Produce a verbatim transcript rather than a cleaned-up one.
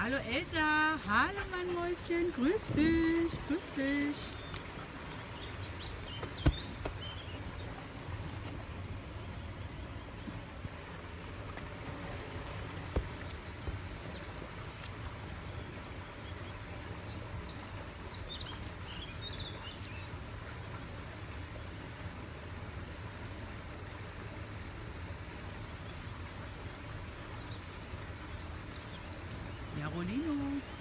Hallo Elsa, hallo mein Mäuschen, grüß dich, grüß dich. Ja, Rolino.